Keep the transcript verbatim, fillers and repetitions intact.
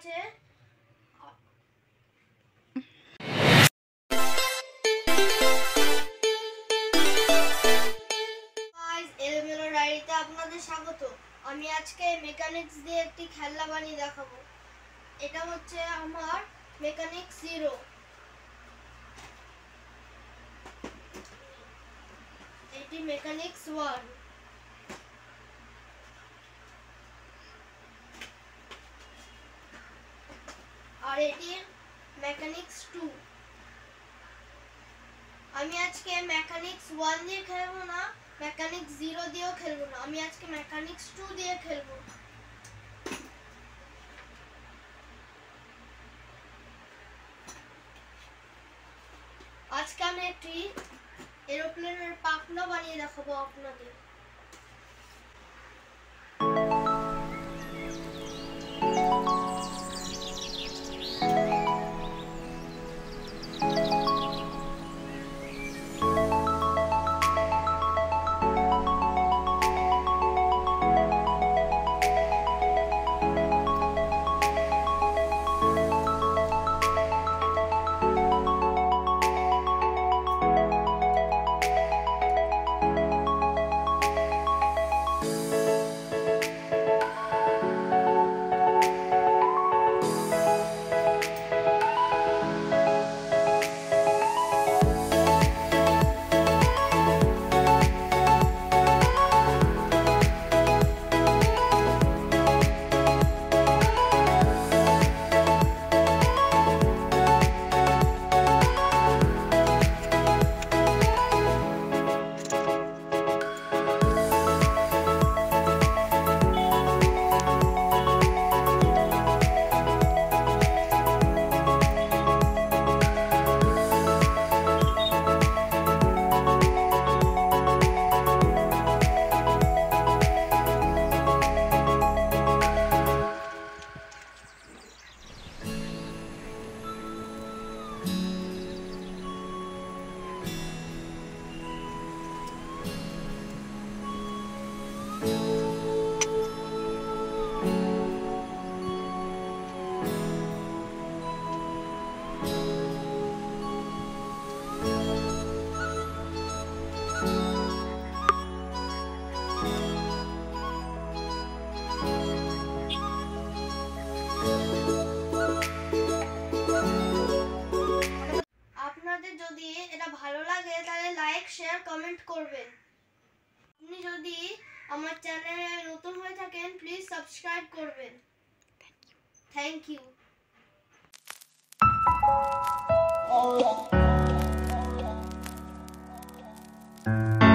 আছে। এলোমেলো ডায়েরিতে আপনাদের স্বাগত। আমি আজকে মেকানিক্স দিয়ে একটি খেলনা বানিয়ে দেখাবো। এটা হচ্ছে আমার মেকানিক্স জিরো। এটি মেকানিক্স ওয়ান। আর এটি মেকানিক্স টু। আমি আজকে মেকানিক্স ওয়ান দিয়ে খেলবো না, মেকানিক্স জিরো দিয়েও খেলবো না, আমি আজকে মেকানিক্স টু দিয়ে খেলবো। আজকে আমি একটি এরোপ্লেনের পাখনা বানিয়ে দেখাবো আপনাদের। আপনাদের যদি এটা ভালো লাগে তাহলে লাইক, শেয়ার, কমেন্ট করবেন। আপনি যদি আমার চ্যানেলে নতুন হয়ে থাকেন প্লিজ সাবস্ক্রাইব করবেন। Thank you.